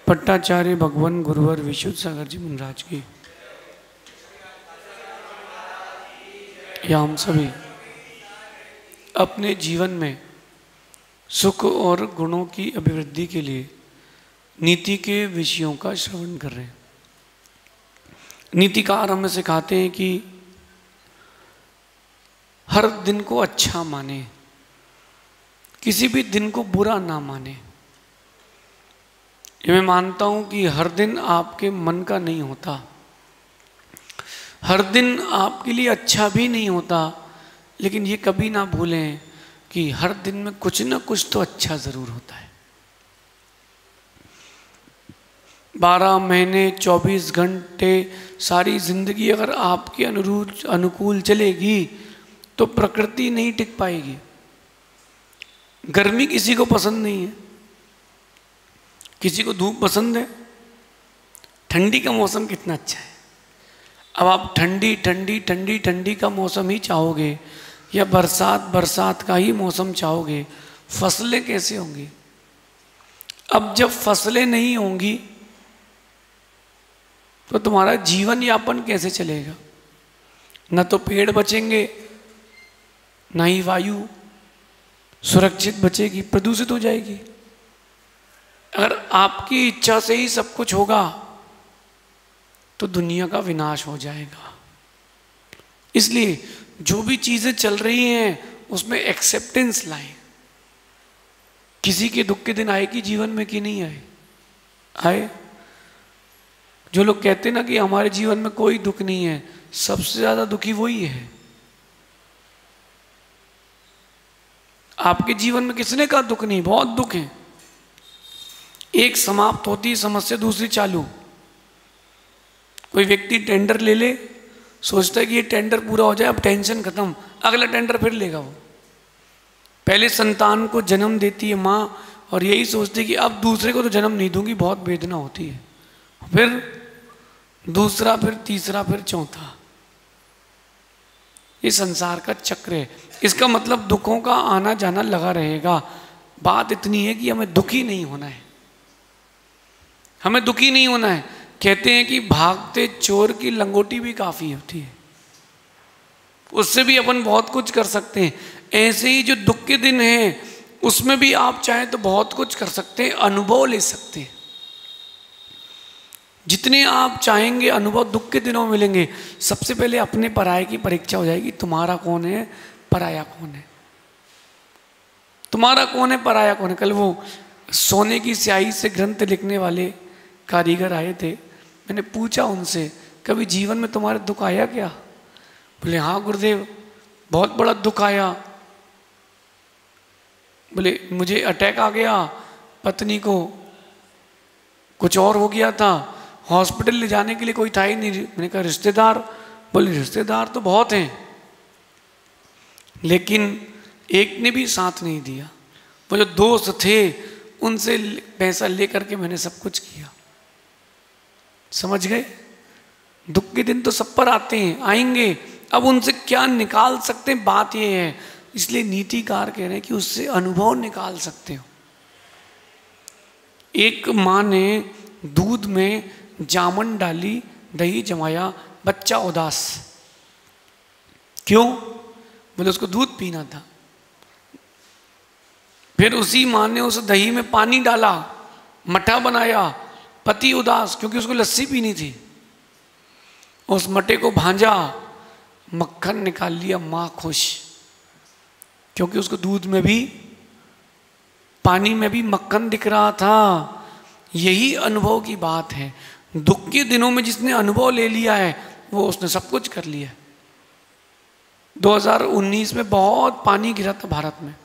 पट्टाचार्य भगवान गुरुवर विशुद्ध सागर जी महाराज की, या हम सभी अपने जीवन में सुख और गुणों की अभिवृद्धि के लिए नीति के विषयों का श्रवण कर रहे हैं। नीतिकार हमें सिखाते हैं कि हर दिन को अच्छा माने, किसी भी दिन को बुरा ना माने। ये मैं मानता हूं कि हर दिन आपके मन का नहीं होता, हर दिन आपके लिए अच्छा भी नहीं होता, लेकिन ये कभी ना भूलें कि हर दिन में कुछ ना कुछ तो अच्छा जरूर होता है। 12 महीने 24 घंटे सारी जिंदगी अगर आपके अनुकूल चलेगी तो प्रकृति नहीं टिक पाएगी। गर्मी किसी को पसंद नहीं है, किसी को धूप पसंद है। ठंडी का मौसम कितना अच्छा है। अब आप ठंडी ठंडी ठंडी ठंडी का मौसम ही चाहोगे या बरसात बरसात का ही मौसम चाहोगे, फसलें कैसे होंगी? अब जब फसलें नहीं होंगी तो तुम्हारा जीवन यापन कैसे चलेगा? न तो पेड़ बचेंगे, न ही वायु सुरक्षित बचेगी, प्रदूषित हो जाएगी। अगर आपकी इच्छा से ही सब कुछ होगा तो दुनिया का विनाश हो जाएगा। इसलिए जो भी चीजें चल रही हैं उसमें एक्सेप्टेंस लाएं। किसी के दुख के दिन आए कि जीवन में कि नहीं आए? आए। जो लोग कहते हैं ना कि हमारे जीवन में कोई दुख नहीं है, सबसे ज्यादा दुखी वही है। आपके जीवन में किसने कहा दुख नहीं? बहुत दुख है। एक समाप्त होती है समस्या, दूसरी चालू। कोई व्यक्ति टेंडर ले ले, सोचता है कि ये टेंडर पूरा हो जाए, अब टेंशन खत्म, अगला टेंडर फिर लेगा वो। पहले संतान को जन्म देती है माँ और यही सोचती है कि अब दूसरे को तो जन्म नहीं दूंगी, बहुत वेदना होती है। फिर दूसरा, फिर तीसरा, फिर चौथा। ये संसार का चक्र है। इसका मतलब दुखों का आना जाना लगा रहेगा। बात इतनी है कि हमें दुखी नहीं होना है, हमें दुखी नहीं होना है। कहते हैं कि भागते चोर की लंगोटी भी काफी होती है, उससे भी अपन बहुत कुछ कर सकते हैं। ऐसे ही जो दुख के दिन हैं उसमें भी आप चाहें तो बहुत कुछ कर सकते हैं, अनुभव ले सकते हैं। जितने आप चाहेंगे अनुभव दुख के दिनों में मिलेंगे। सबसे पहले अपने पराये की परीक्षा हो जाएगी। तुम्हारा कौन है, पराया कौन है? तुम्हारा कौन है, पराया कौन है? कल वो सोने की स्याही से ग्रंथ लिखने वाले कारीगर आए थे, मैंने पूछा उनसे, कभी जीवन में तुम्हारे दुख आया क्या? बोले हाँ गुरुदेव, बहुत बड़ा दुख आया। बोले मुझे अटैक आ गया, पत्नी को कुछ और हो गया था, हॉस्पिटल ले जाने के लिए कोई था ही नहीं। मैंने कहा रिश्तेदार? बोले रिश्तेदार तो बहुत हैं, लेकिन एक ने भी साथ नहीं दिया। वो जो दोस्त थे उनसे पैसा लेकर के मैंने सब कुछ किया। समझ गए? दुख के दिन तो सब पर आते हैं, आएंगे। अब उनसे क्या निकाल सकते हैं, बात ये है। इसलिए नीतिकार कह रहे हैं कि उससे अनुभव निकाल सकते हो। एक माँ ने दूध में जामुन डाली, दही जमाया, बच्चा उदास। क्यों? बोले उसको दूध पीना था। फिर उसी माँ ने उस दही में पानी डाला, मठा बनाया, पति उदास क्योंकि उसको लस्सी पीनी थी। उस मटे को भांजा, मक्खन निकाल लिया, माँ खुश क्योंकि उसको दूध में भी पानी में भी मक्खन दिख रहा था। यही अनुभव की बात है। दुख के दिनों में जिसने अनुभव ले लिया है वो उसने सब कुछ कर लिया है। 2019 में बहुत पानी गिरा था भारत में,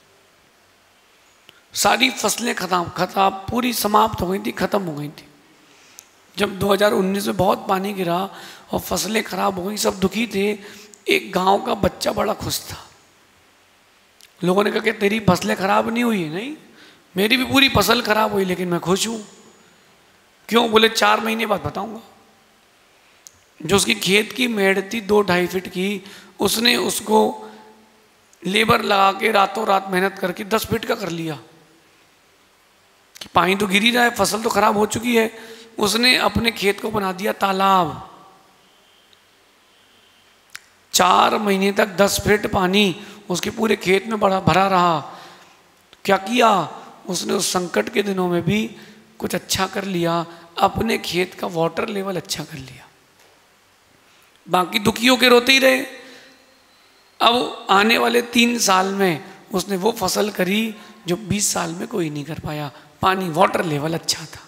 सारी फसलें खत्म पूरी समाप्त हो गई थी, खत्म हो गई थी। जब 2019 में बहुत पानी गिरा और फसलें खराब हो गई, सब दुखी थे। एक गांव का बच्चा बड़ा खुश था। लोगों ने कहा कि तेरी फसलें खराब नहीं हुई? नहीं, मेरी भी पूरी फसल खराब हुई, लेकिन मैं खुश हूं। क्यों? बोले 4 महीने बाद बताऊंगा। जो उसकी खेत की मेड़ थी 2-2.5 फीट की, उसने उसको लेबर लगा के रातों रात मेहनत करके 10 फीट का कर लिया। कि पानी तो गिर ही रहा है, फसल तो खराब हो चुकी है, उसने अपने खेत को बना दिया तालाब। 4 महीने तक 10 फीट पानी उसके पूरे खेत में भरा रहा। क्या किया उसने? उस संकट के दिनों में भी कुछ अच्छा कर लिया, अपने खेत का वाटर लेवल अच्छा कर लिया। बाकी दुखियों के रोते ही रहे। अब आने वाले 3 साल में उसने वो फसल करी जो 20 साल में कोई नहीं कर पाया। पानी वाटर लेवल अच्छा था।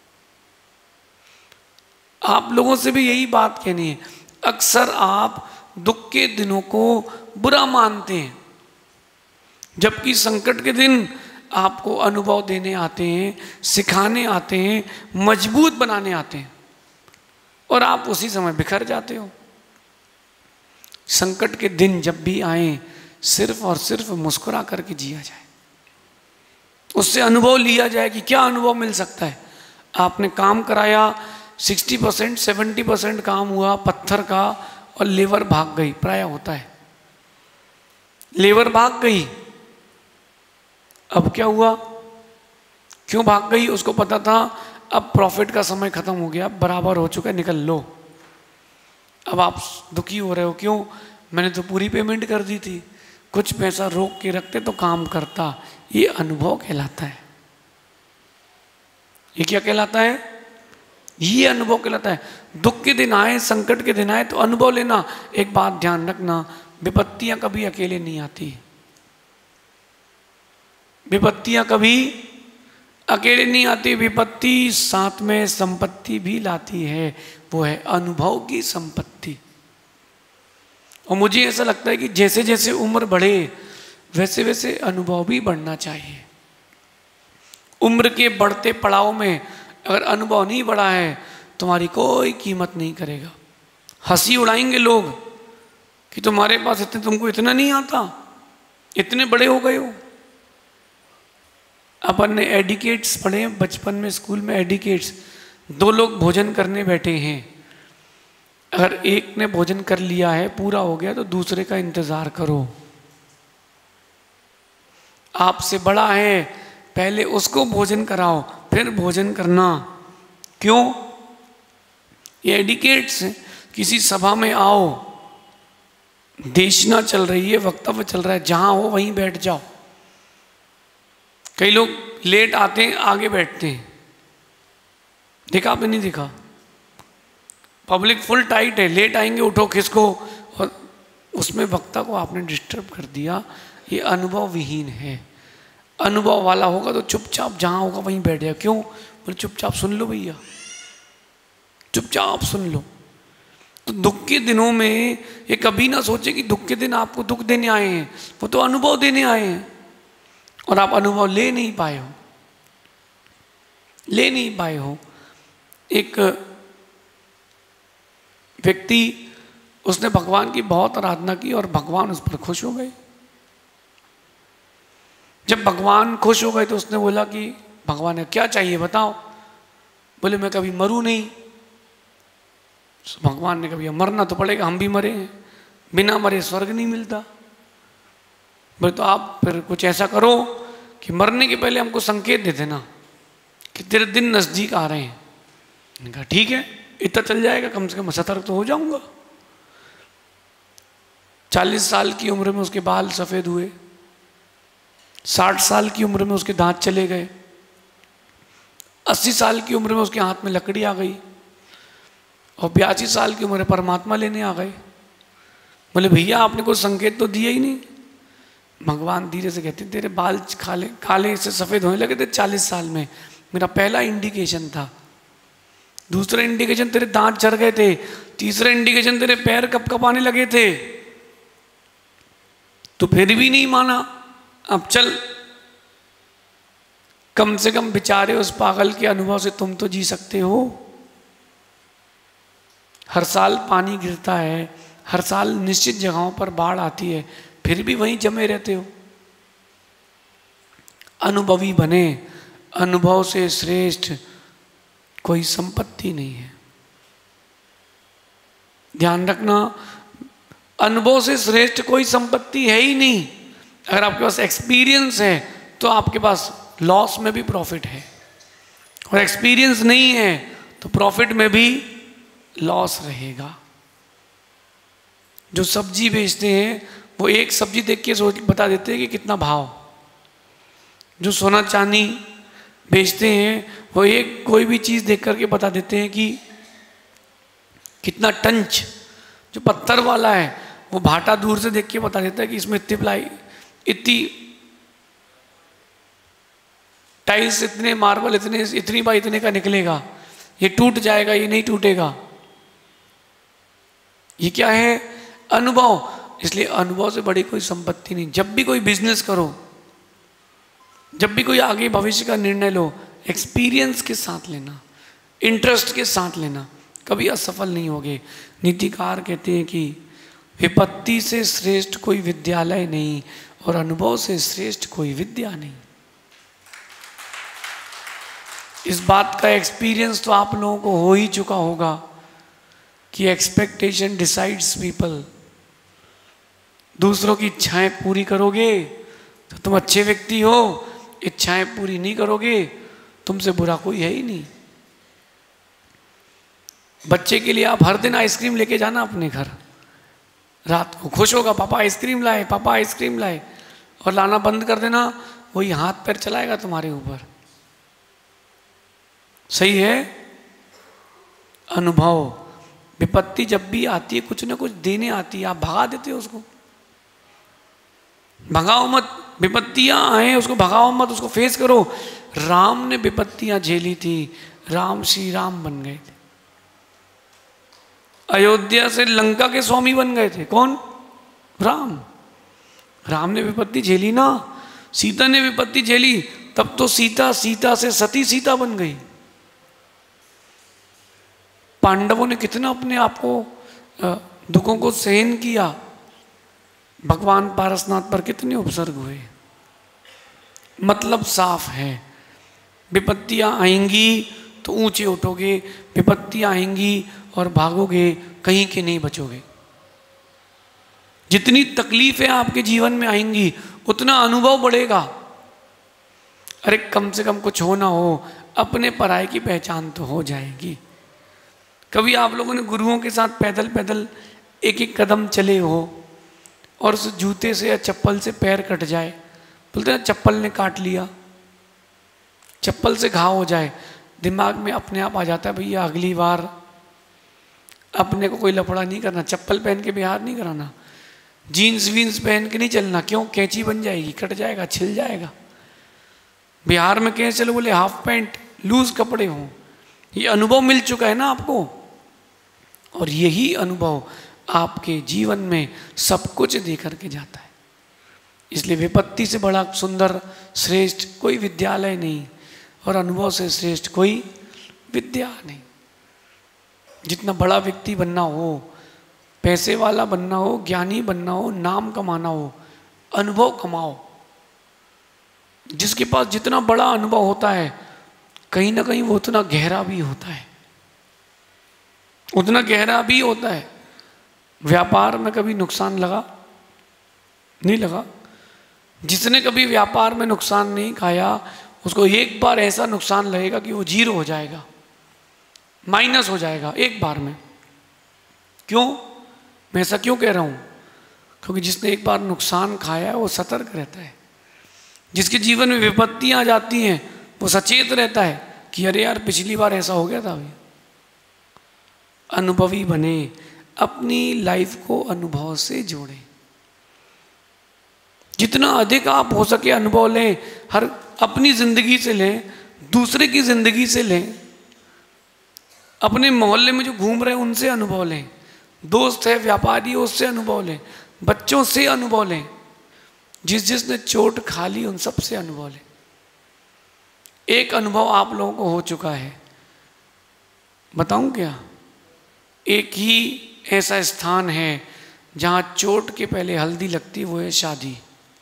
आप लोगों से भी यही बात कहनी है। अक्सर आप दुख के दिनों को बुरा मानते हैं, जबकि संकट के दिन आपको अनुभव देने आते हैं, सिखाने आते हैं, मजबूत बनाने आते हैं, और आप उसी समय बिखर जाते हो। संकट के दिन जब भी आए, सिर्फ और सिर्फ मुस्कुरा करके जिया जाए, उससे अनुभव लिया जाए कि क्या अनुभव मिल सकता है। आपने काम कराया, 60% 70% काम हुआ पत्थर का, और लेबर भाग गई। प्राय होता है, लेबर भाग गई। अब क्या हुआ? क्यों भाग गई? उसको पता था अब प्रॉफिट का समय खत्म हो गया, बराबर हो चुका है, निकल लो। अब आप दुखी हो रहे हो, क्यों? मैंने तो पूरी पेमेंट कर दी थी, कुछ पैसा रोक के रखते तो काम करता। ये अनुभव कहलाता है। ये क्या कहलाता है? ये अनुभव कहलाता है। दुख के दिन आए, संकट के दिन आए तो अनुभव लेना। एक बात ध्यान रखना, विपत्तियां कभी अकेले नहीं आती। विपत्तियां कभी अकेले नहीं आती। विपत्ति साथ में संपत्ति भी लाती है, वो है अनुभव की संपत्ति। और मुझे ऐसा लगता है कि जैसे जैसे उम्र बढ़े वैसे वैसे अनुभव भी बढ़ना चाहिए। उम्र के बढ़ते पड़ाव में अगर अनुभव नहीं बढ़ा है, तुम्हारी कोई कीमत नहीं करेगा। हंसी उड़ाएंगे लोग कि तुम्हारे पास तुमको इतना नहीं आता, इतने बड़े हो गए हो। अपन ने एडिकेट्स पढ़े बचपन में, स्कूल में एडिकेट्स। 2 लोग भोजन करने बैठे हैं, अगर एक ने भोजन कर लिया है, पूरा हो गया, तो दूसरे का इंतजार करो। आपसे बड़ा है, पहले उसको भोजन कराओ, फिर भोजन करना। क्यों? ये एडिकेट्स। किसी सभा में आओ, देशना चल रही है, वक्तव्य चल रहा है, जहां हो वहीं बैठ जाओ। कई लोग लेट आते हैं, आगे बैठते हैं। देखा आपने? नहीं देखा? पब्लिक फुल टाइट है, लेट आएंगे, उठो खिसको, और उसमें वक्ता को आपने डिस्टर्ब कर दिया। ये अनुभव विहीन है। अनुभव वाला होगा तो चुपचाप जहां होगा वहीं बैठ जाए। क्यों? बोले चुपचाप सुन लो भैया, चुपचाप सुन लो। तो दुख के दिनों में ये कभी ना सोचे कि दुख के दिन आपको दुख देने आए हैं, वो तो अनुभव देने आए हैं, और आप अनुभव ले नहीं पाए हो, ले नहीं पाए हो। एक व्यक्ति, उसने भगवान की बहुत आराधना की और भगवान उस पर खुश हो गए। जब भगवान खुश हो गए तो उसने बोला कि भगवान ने क्या चाहिए बताओ। बोले मैं कभी मरूं नहीं। भगवान ने कभी मरना तो पड़ेगा, हम भी मरे हैं, बिना मरे स्वर्ग नहीं मिलता। बोले तो आप फिर कुछ ऐसा करो कि मरने के पहले हमको संकेत दे देना कि तेरे दिन नजदीक आ रहे हैं। मैंने कहा ठीक है, इतना चल जाएगा, कम से कम सतर्क तो हो जाऊंगा। 40 साल की उम्र में उसके बाल सफेद हुए, 60 साल की उम्र में उसके दांत चले गए, 80 साल की उम्र में उसके हाथ में लकड़ी आ गई, और 82 साल की उम्र में परमात्मा लेने आ गए। बोले भैया आपने कोई संकेत तो दिया ही नहीं। भगवान धीरे से कहते तेरे बाल काले से सफेद होने लगे थे 40 साल में, मेरा पहला इंडिकेशन था। दूसरा इंडिकेशन तेरे दांत चढ़ गए थे। तीसरा इंडिकेशन तेरे पैर कपकपाने लगे थे। तो फिर भी नहीं माना। अब चल, कम से कम बेचारे उस पागल के अनुभव से तुम तो जी सकते हो। हर साल पानी गिरता है, हर साल निश्चित जगहों पर बाढ़ आती है, फिर भी वहीं जमे रहते हो। अनुभवी बने। अनुभव से श्रेष्ठ कोई संपत्ति नहीं है। ध्यान रखना, अनुभव से श्रेष्ठ कोई संपत्ति है ही नहीं। अगर आपके पास एक्सपीरियंस है तो आपके पास लॉस में भी प्रॉफिट है। और एक्सपीरियंस नहीं है तो प्रॉफिट में भी लॉस रहेगा। जो सब्जी बेचते हैं वो एक सब्जी देख के सोच बता देते हैं कि कितना भाव। जो सोना चांदी बेचते हैं वो एक कोई भी चीज़ देख करके बता देते हैं कि कितना टंच। जो पत्थर वाला है वो भाटा दूर से देख के बता देता है कि इसमें इतनी प्लाई, इतनी टाइल्स, इतने मार्बल, इतनी बाई इतने का निकलेगा, ये टूट जाएगा, ये नहीं टूटेगा। ये क्या है? अनुभव। इसलिए अनुभव से बड़ी कोई संपत्ति नहीं। जब भी कोई बिजनेस करो, जब भी कोई आगे भविष्य का निर्णय लो, एक्सपीरियंस के साथ लेना, इंटरेस्ट के साथ लेना, कभी असफल नहीं होगे। नीतिकार कहते हैं कि विपत्ति से श्रेष्ठ कोई विद्यालय नहीं और अनुभव से श्रेष्ठ कोई विद्या नहीं। इस बात का एक्सपीरियंस तो आप लोगों को हो ही चुका होगा कि एक्सपेक्टेशन डिसाइड्स पीपल। दूसरों की इच्छाएं पूरी करोगे तो तुम अच्छे व्यक्ति हो, इच्छाएं पूरी नहीं करोगे तुमसे बुरा कोई है ही नहीं। बच्चे के लिए आप हर दिन आइसक्रीम लेके जाना अपने घर, रात को खुश होगा, पापा आइसक्रीम लाए, पापा आइसक्रीम लाए, और लाना बंद कर देना, वही हाथ पैर चलाएगा तुम्हारे ऊपर। सही है? अनुभव। विपत्ति जब भी आती है कुछ ना कुछ देने आती है, आप भगा देते हो उसको। भगाओ मत, विपत्तियां आए उसको भगाओ मत, उसको फेस करो। राम ने विपत्तियां झेली थी, राम श्री राम बन गए थे। अयोध्या से लंका के स्वामी बन गए थे। कौन? राम। राम ने विपत्ति झेली ना। सीता ने विपत्ति झेली, तब तो सीता से सती सीता बन गई। पांडवों ने कितना अपने आप को दुखों को सहन किया, भगवान पारसनाथ पर कितने उपसर्ग हुए। मतलब साफ है, विपत्तियां आएंगी तो ऊंचे उठोगे, विपत्तियां आएंगी और भागोगे, कहीं के नहीं बचोगे। जितनी तकलीफें आपके जीवन में आएंगी उतना अनुभव बढ़ेगा। अरे कम से कम कुछ हो ना हो, अपने पराये की पहचान तो हो जाएगी। कभी आप लोगों ने गुरुओं के साथ पैदल पैदल एक एक कदम चले हो और उस जूते से या चप्पल से पैर कट जाए, बोलते हैं चप्पल ने काट लिया, चप्पल से घाव हो जाए, दिमाग में अपने आप आ जाता है भैया अगली बार अपने को कोई लफड़ा नहीं करना, चप्पल पहन के बिहार नहीं कराना, जीन्स वीन्स पहन के नहीं चलना। क्यों? कैंची बन जाएगी, कट जाएगा, छिल जाएगा। बिहार में कैसे चलो? बोले हाफ पैंट, लूज कपड़े हों। ये अनुभव मिल चुका है ना आपको, और यही अनुभव आपके जीवन में सब कुछ दे करके जाता है। इसलिए विपत्ति से बड़ा सुंदर श्रेष्ठ कोई विद्यालय नहीं और अनुभव से श्रेष्ठ कोई विद्या नहीं। जितना बड़ा व्यक्ति बनना हो, पैसे वाला बनना हो, ज्ञानी बनना हो, नाम कमाना हो, अनुभव कमाओ। जिसके पास जितना बड़ा अनुभव होता है कहीं ना कहीं वो उतना गहरा भी होता है, उतना गहरा भी होता है। व्यापार में कभी नुकसान लगा? नहीं लगा। जिसने कभी व्यापार में नुकसान नहीं खाया उसको एक बार ऐसा नुकसान लगेगा कि वो जीरो हो जाएगा, माइनस हो जाएगा एक बार में। क्यों? मैं ऐसा क्यों कह रहा हूं? क्योंकि जिसने एक बार नुकसान खाया वो सतर्क रहता है। जिसके जीवन में विपत्तियां आ जाती हैं वो सचेत रहता है कि अरे यार पिछली बार ऐसा हो गया था। अभी अनुभवी बने, अपनी लाइफ को अनुभव से जोड़ें। जितना अधिक आप हो सके अनुभव लें, हर अपनी जिंदगी से लें, दूसरे की जिंदगी से लें, अपने मोहल्ले में जो घूम रहे हैं उनसे अनुभव लें, दोस्त है व्यापारी उससे अनुभव लें, बच्चों से अनुभव लें, जिसने चोट खा ली उन सब से अनुभव लें। एक अनुभव आप लोगों को हो चुका है, बताऊं क्या? एक ही ऐसा स्थान है जहां चोट के पहले हल्दी लगती, वो है शादी।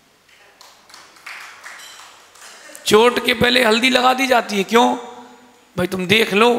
चोट के पहले हल्दी लगा दी जाती है। क्यों? भाई तुम देख लो,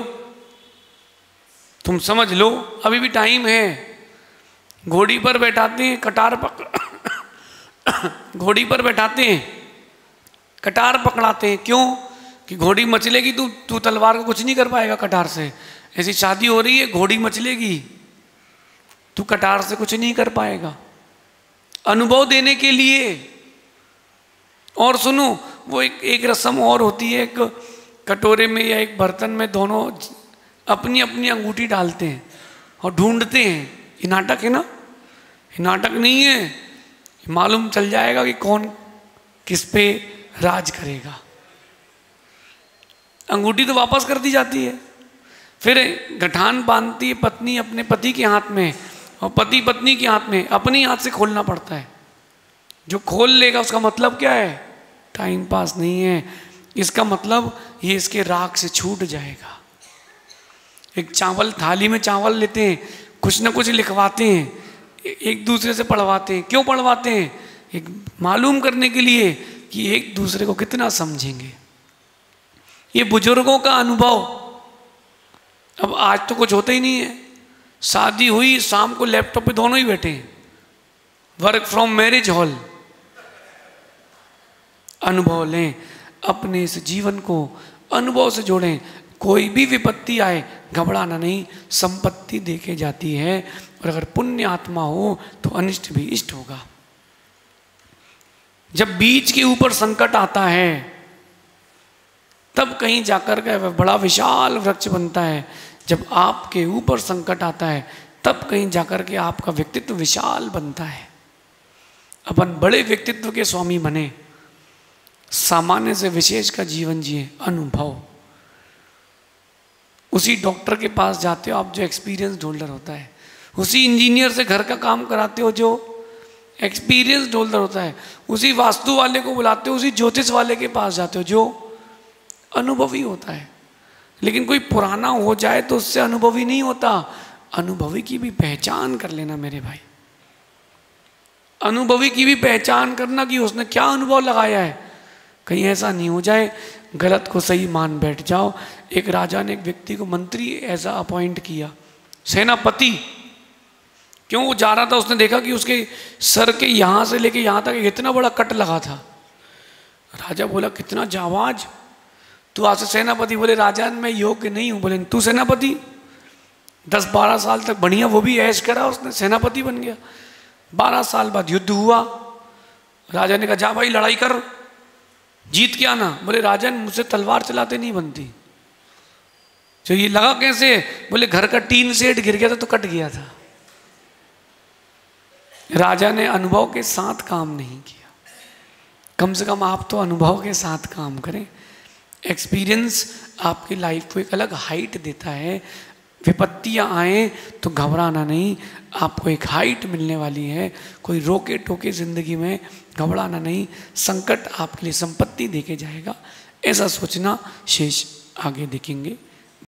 तुम समझ लो, अभी भी टाइम है। घोड़ी पर बैठाते हैं, कटार घोड़ी पर बैठाते हैं, कटार पकड़ाते हैं। क्यों? कि घोड़ी मचलेगी, तू तलवार को कुछ नहीं कर पाएगा कटार से। ऐसी शादी हो रही है, घोड़ी मचलेगी, तू कटार से कुछ नहीं कर पाएगा। अनुभव देने के लिए। और सुनो, वो एक रस्म और होती है, एक कटोरे में या एक बर्तन में दोनों अपनी अपनी अंगूठी डालते हैं और ढूंढते हैं। ये नाटक है ना, ये नाटक नहीं है, मालूम चल जाएगा कि कौन किस पे राज करेगा। अंगूठी तो वापस कर दी जाती है, फिर गठान बांधती है पत्नी अपने पति के हाथ में और पति पत्नी के हाथ में, अपने हाथ से खोलना पड़ता है। जो खोल लेगा उसका मतलब क्या है? टाइम पास नहीं है, इसका मतलब ये इसके राग से छूट जाएगा। एक चावल, थाली में चावल लेते हैं, कुछ ना कुछ लिखवाते हैं, एक दूसरे से पढ़वाते हैं। क्यों पढ़वाते हैं? एक मालूम करने के लिए कि एक दूसरे को कितना समझेंगे। ये बुजुर्गों का अनुभव। अब आज तो कुछ होता ही नहीं है, शादी हुई, शाम को लैपटॉप पे दोनों ही बैठे हैं, वर्क फ्रॉम मैरिज हॉल। अनुभव लें, अपने इस जीवन को अनुभव से जोड़ें। कोई भी विपत्ति आए घबराना नहीं, संपत्ति देके जाती है, और अगर पुण्य आत्मा हो तो अनिष्ट भी इष्ट होगा। जब बीज के ऊपर संकट आता है तब कहीं जाकर के वह बड़ा विशाल वृक्ष बनता है। जब आपके ऊपर संकट आता है तब कहीं जाकर के आपका व्यक्तित्व विशाल बनता है। अपन बड़े व्यक्तित्व के स्वामी बने, सामान्य से विशेष का जीवन जिए। अनुभव। उसी डॉक्टर के पास जाते हो आप जो एक्सपीरियंस होल्डर होता है, उसी इंजीनियर से घर का काम कराते हो जो एक्सपीरियंस होल्डर होता है, उसी वास्तु वाले को बुलाते हो, उसी ज्योतिष वाले के पास जाते हो जो अनुभवी होता है। लेकिन कोई पुराना हो जाए तो उससे अनुभवी नहीं होता। अनुभवी की भी पहचान कर लेना मेरे भाई, अनुभवी की भी पहचान करना कि उसने क्या अनुभव लगाया है। कहीं ऐसा नहीं हो जाए गलत को सही मान बैठ जाओ। एक राजा ने एक व्यक्ति को मंत्री ऐसा अपॉइंट किया, सेनापति। क्यों? वो जा रहा था, उसने देखा कि उसके सर के यहाँ से लेके यहाँ तक इतना बड़ा कट लगा था। राजा बोला, कितना जाबाज तू, आज से सेनापति। बोले, राजा मैं योग्य नहीं हूँ। बोले, तू सेनापति? 10-12 साल तक बढ़िया वो भी ऐश करा, उसने सेनापति बन गया। 12 साल बाद युद्ध हुआ। राजा ने कहा, जा भाई लड़ाई कर, जीत के आना। बोले, राजन मुझसे तलवार चलाते नहीं बनती। तो ये लगा कैसे? बोले, घर का टीन सेट गिर गया था तो कट गया था। राजा ने अनुभव के साथ काम नहीं किया। कम से कम आप तो अनुभव के साथ काम करें। एक्सपीरियंस आपकी लाइफ को एक अलग हाइट देता है। विपत्तियां आए तो घबराना नहीं, आपको एक हाइट मिलने वाली है। कोई रोके टोके जिंदगी में घबराना नहीं, संकट आपके लिए संपत्ति देके जाएगा, ऐसा सोचना। शेष आगे देखेंगे।